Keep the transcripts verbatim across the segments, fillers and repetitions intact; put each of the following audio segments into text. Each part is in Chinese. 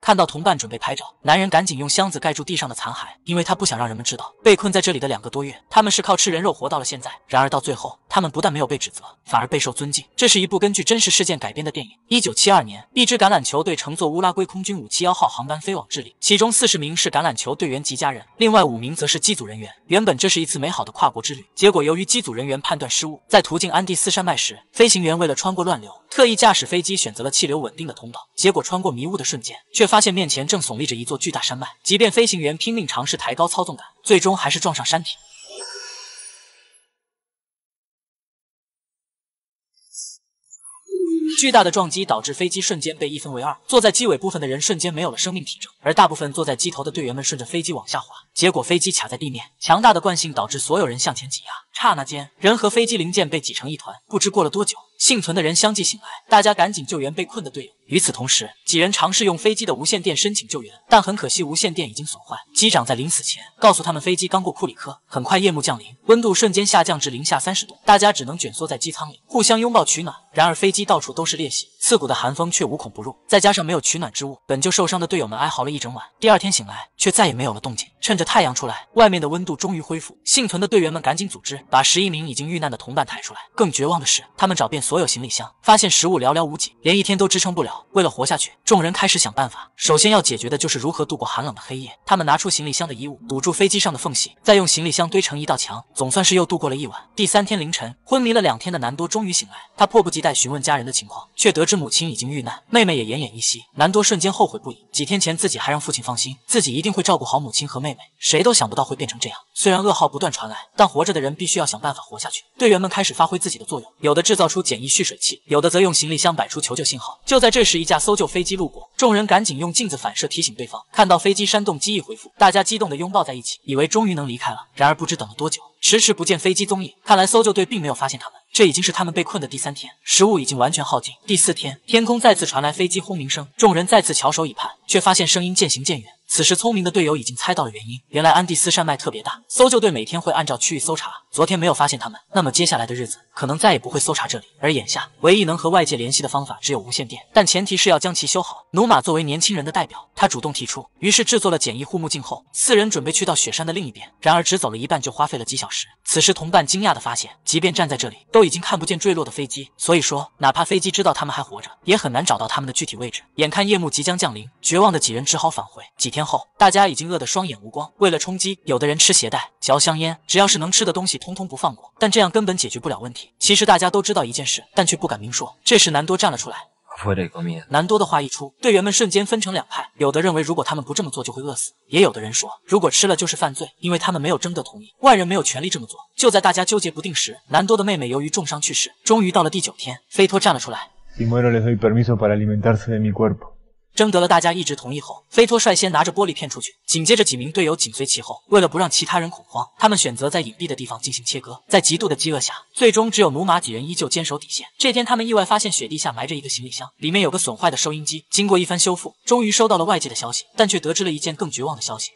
看到同伴准备拍照，男人赶紧用箱子盖住地上的残骸，因为他不想让人们知道被困在这里的两个多月，他们是靠吃人肉活到了现在。然而到最后，他们不但没有被指责，反而备受尊敬。这是一部根据真实事件改编的电影。一九七二年，一支橄榄球队乘坐乌拉圭空军五七一号航班飞往智利，其中四十名是橄榄球队员及家人，另外五名则是机组人员。原本这是一次美好的跨国之旅，结果由于机组人员判断失误，在途经安第斯山脉时，飞行员为了穿过乱流，特意驾驶飞机选择了气流稳定的通道，结果穿过迷雾的瞬间，却发现面前正耸立着一座巨大山脉。即便飞行员拼命尝试抬高操纵杆，最终还是撞上山体。巨大的撞击导致飞机瞬间被一分为二，坐在机尾部分的人瞬间没有了生命体征，而大部分坐在机头的队员们顺着飞机往下滑，结果飞机卡在地面，强大的惯性导致所有人向前挤压，刹那间，人和飞机零件被挤成一团。不知过了多久，幸存的人相继醒来，大家赶紧救援被困的队友。与此同时，几人尝试用飞机的无线电申请救援，但很可惜无线电已经损坏。机长在临死前告诉他们，飞机刚过库里克，很快夜幕降临，温度瞬间下降至零下三十度，大家只能卷缩在机舱里，互相拥抱取暖。然而飞机到处都是裂隙，刺骨的寒风却无孔不入，再加上没有取暖之物，本就受伤的队友们哀嚎了一整晚。第二天醒来，却再也没有了动静。趁着太阳出来，外面的温度终于恢复，幸存的队员们赶紧组织，把十一名已经遇难的同伴抬出来。更绝望的是，他们找遍所有行李箱，发现食物寥寥无几，连一天都支撑不了。为了活下去，众人开始想办法。首先要解决的就是如何度过寒冷的黑夜。他们拿出行李箱的衣物，堵住飞机上的缝隙，再用行李箱堆成一道墙，总算是又度过了一晚。第三天凌晨，昏迷了两天的南多终于醒来，他迫不及待询问家人的情况，却得知母亲已经遇难，妹妹也奄奄一息。南多瞬间后悔不已，几天前自己还让父亲放心，自己一定会照顾好母亲和妹妹，谁都想不到会变成这样。虽然噩耗不断传来，但活着的人必须要想办法活下去。队员们开始发挥自己的作用，有的制造出简易蓄水器，有的则用行李箱摆出求救信号。就在这时，一架搜救飞机路过，众人赶紧用镜子反射提醒对方。看到飞机煽动机翼回复，大家激动地拥抱在一起，以为终于能离开了。然而不知等了多久，迟迟不见飞机踪影，看来搜救队并没有发现他们。这已经是他们被困的第三天，食物已经完全耗尽。第四天，天空再次传来飞机轰鸣声，众人再次翘首以盼，却发现声音渐行渐远。此时聪明的队友已经猜到了原因，原来安第斯山脉特别大，搜救队每天会按照区域搜查，昨天没有发现他们，那么接下来的日子可能再也不会搜查这里。而眼下唯一能和外界联系的方法只有无线电，但前提是要将其修好。努马作为年轻人的代表，他主动提出，于是制作了简易护目镜后，四人准备去到雪山的另一边，然而只走了一半就花费了几小时。此时同伴惊讶地发现，即便站在这里都已经看不见坠落的飞机，所以说哪怕飞机知道他们还活着，也很难找到他们的具体位置。眼看夜幕即将降临，绝望的几人只好返回。几天后，大家已经饿得双眼无光，为了充饥，有的人吃鞋带、嚼香烟，只要是能吃的东西通通不放过，但这样根本解决不了问题。其实大家都知道一件事，但却不敢明说。这时南多站了出来，南多的话一出，队员们瞬间分成两派，有的认为如果他们不这么做就会饿死，也有的人说如果吃了就是犯罪，因为他们没有征得同意，外人没有权利这么做。就在大家纠结不定时，南多的妹妹由于重伤去世。终于到了第九天，菲托站了出来，征得了大家一致同意后，菲托率先拿着玻璃片出去，紧接着几名队友紧随其后。为了不让其他人恐慌，他们选择在隐蔽的地方进行切割。在极度的饥饿下，最终只有努马几人依旧坚守底线。这天他们意外发现雪地下埋着一个行李箱，里面有个损坏的收音机。经过一番修复，终于收到了外界的消息，但却得知了一件更绝望的消息。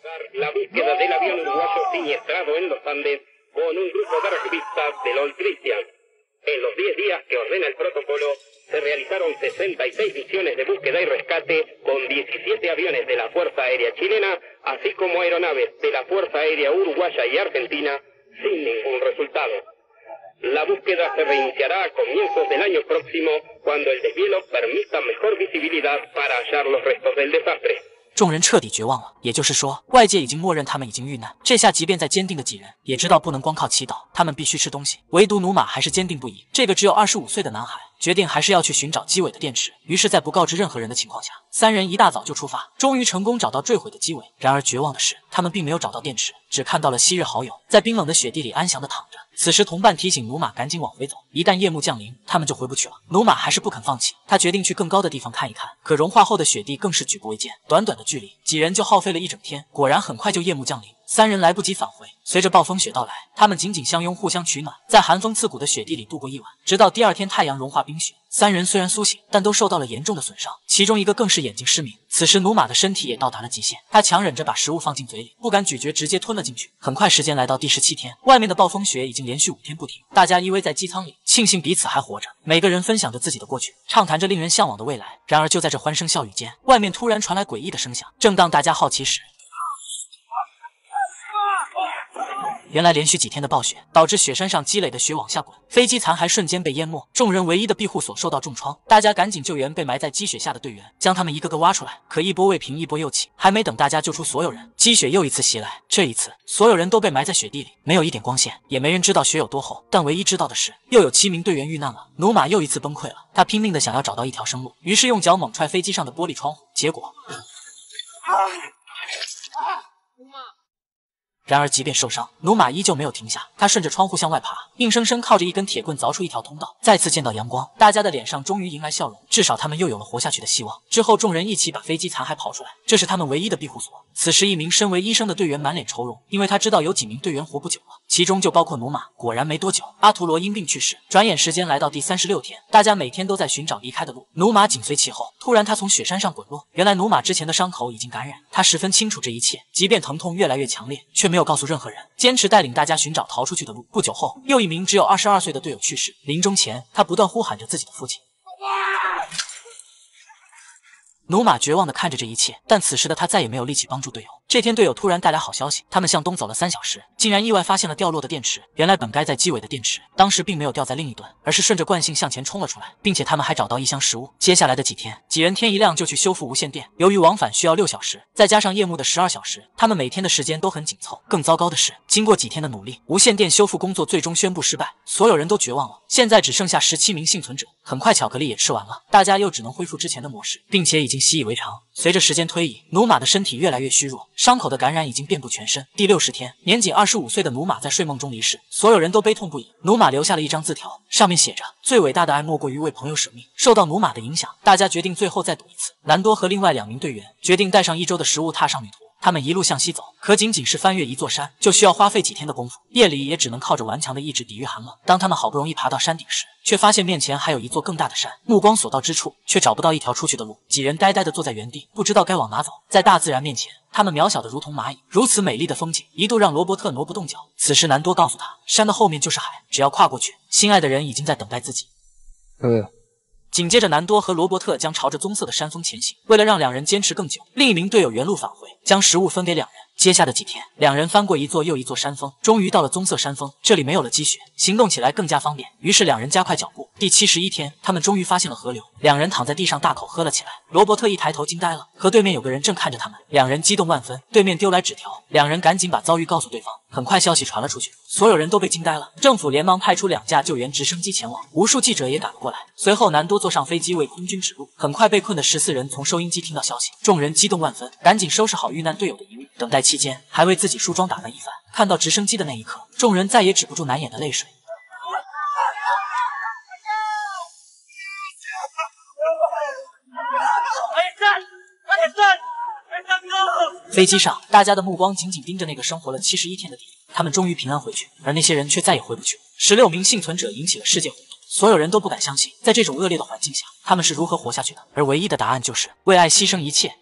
Se realizaron sesenta y seis misiones de búsqueda y rescate con diecisiete aviones de la Fuerza Aérea Chilena, así como aeronaves de la Fuerza Aérea Uruguaya y Argentina, sin ningún resultado. La búsqueda se reiniciará a comienzos del año próximo, cuando el deshielo permita mejor visibilidad para hallar los restos del desastre. 众人彻底绝望了，也就是说，外界已经默认他们已经遇难。这下即便再坚定的几人，也知道不能光靠祈祷，他们必须吃东西。唯独努马还是坚定不移。这个只有二十五岁的男孩决定还是要去寻找机尾的电池。于是，在不告知任何人的情况下，三人一大早就出发，终于成功找到坠毁的机尾。然而绝望的是，他们并没有找到电池，只看到了昔日好友在冰冷的雪地里安详地躺着。此时，同伴提醒努马赶紧往回走，一旦夜幕降临，他们就回不去了。努马还是不肯放弃，他决定去更高的地方看一看。可融化后的雪地更是举步维艰，短短的距离，几人就耗费了一整天。果然，很快就夜幕降临。 三人来不及返回。随着暴风雪到来，他们紧紧相拥，互相取暖，在寒风刺骨的雪地里度过一晚，直到第二天太阳融化冰雪。三人虽然苏醒，但都受到了严重的损伤，其中一个更是眼睛失明。此时努玛的身体也到达了极限，他强忍着把食物放进嘴里，不敢咀嚼，直接吞了进去。很快时间来到第十七天，外面的暴风雪已经连续五天不停，大家依偎在机舱里，庆幸彼此还活着，每个人分享着自己的过去，畅谈着令人向往的未来。然而就在这欢声笑语间，外面突然传来诡异的声响。正当大家好奇时，原来连续几天的暴雪导致雪山上积累的雪往下滚，飞机残骸瞬间被淹没，众人唯一的庇护所受到重创，大家赶紧救援被埋在积雪下的队员，将他们一个个挖出来。可一波未平一波又起，还没等大家救出所有人，积雪又一次袭来。这一次，所有人都被埋在雪地里，没有一点光线，也没人知道雪有多厚。但唯一知道的是，又有七名队员遇难了。努玛又一次崩溃了，他拼命的想要找到一条生路，于是用脚猛踹飞机上的玻璃窗户，结果。然而即便受伤，努玛依旧没有停下，他顺着窗户向外爬，硬生生靠着一根铁棍凿出一条通道。再次见到阳光，大家的脸上终于迎来笑容，至少他们又有了活下去的希望。之后众人一起把飞机残骸刨出来，这是他们唯一的庇护所。此时一名身为医生的队员满脸愁容，因为他知道有几名队员活不久了，其中就包括努玛。果然没多久，阿图罗因病去世。转眼时间来到第三十六天，大家每天都在寻找离开的路，努玛紧随其后。突然他从雪山上滚落，原来努玛之前的伤口已经感染，他十分清楚这一切，即便疼痛越来越强烈，却没有告诉任何人，坚持带领大家寻找逃出去的路。不久后，又一名只有二十二岁的队友去世，临终前他不断呼喊着自己的父亲。努玛绝望地看着这一切，但此时的他再也没有力气帮助队友。这天队友突然带来好消息，他们向东走了三小时，竟然意外发现了掉落的电池。原来本该在机尾的电池，当时并没有掉在另一端，而是顺着惯性向前冲了出来，并且他们还找到一箱食物。接下来的几天，几人天一亮就去修复无线电，由于往返需要六小时，再加上夜幕的十二小时，他们每天的时间都很紧凑。更糟糕的是，经过几天的努力，无线电修复工作最终宣布失败，所有人都绝望了。现在只剩下十七名幸存者。很快巧克力也吃完了，大家又只能恢复之前的模式，并且已经习以为常。随着时间推移，努玛的身体越来越虚弱，伤口的感染已经遍布全身。第六十天，年仅二十五岁的努玛在睡梦中离世，所有人都悲痛不已。努玛留下了一张字条，上面写着：最伟大的爱莫过于为朋友舍命。受到努玛的影响，大家决定最后再赌一次。兰多和另外两名队员决定带上一周的食物踏上旅途。他们一路向西走，可仅仅是翻越一座山，就需要花费几天的功夫。夜里也只能靠着顽强的意志抵御寒冷。当他们好不容易爬到山顶时，却发现面前还有一座更大的山，目光所到之处，却找不到一条出去的路。几人呆呆地坐在原地，不知道该往哪走。在大自然面前，他们渺小的如同蚂蚁。如此美丽的风景，一度让罗伯特挪不动脚。此时南多告诉他，山的后面就是海，只要跨过去，心爱的人已经在等待自己。 呃。 紧接着，南多和罗伯特将朝着棕色的山峰前行。为了让两人坚持更久，另一名队友原路返回，将食物分给两人。接下的几天，两人翻过一座又一座山峰，终于到了棕色山峰。这里没有了积雪，行动起来更加方便。于是两人加快脚步。第七十一天，他们终于发现了河流，两人躺在地上大口喝了起来。罗伯特一抬头惊呆了，可对面有个人正看着他们，两人激动万分。对面丢来纸条，两人赶紧把遭遇告诉对方。很快消息传了出去，所有人都被惊呆了。政府连忙派出两架救援直升机前往，无数记者也赶了过来。随后南多坐上飞机为空军指路。很快被困的十四人从收音机听到消息，众人激动万分，赶紧收拾好遇难队友的遗物。等待期间，还为自己梳妆打扮一番。看到直升机的那一刻，众人再也止不住难掩的泪水。飞机上，大家的目光紧紧盯着那个生活了七十一天的地狱。他们终于平安回去，而那些人却再也回不去了。十六名幸存者引起了世界轰动，所有人都不敢相信，在这种恶劣的环境下，他们是如何活下去的。而唯一的答案就是为爱牺牲一切。